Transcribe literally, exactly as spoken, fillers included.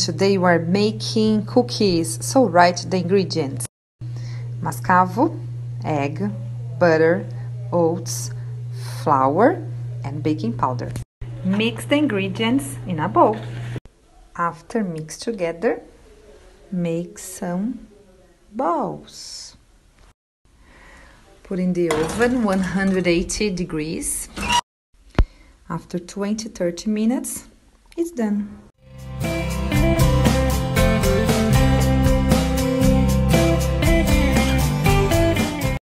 today we are making cookies, so write the ingredients. Mascavo, egg, butter, oats, flour, and baking powder. Mix the ingredients in a bowl. After mix together, make some balls. Put in the oven one hundred eighty degrees. After twenty to thirty minutes, it's done.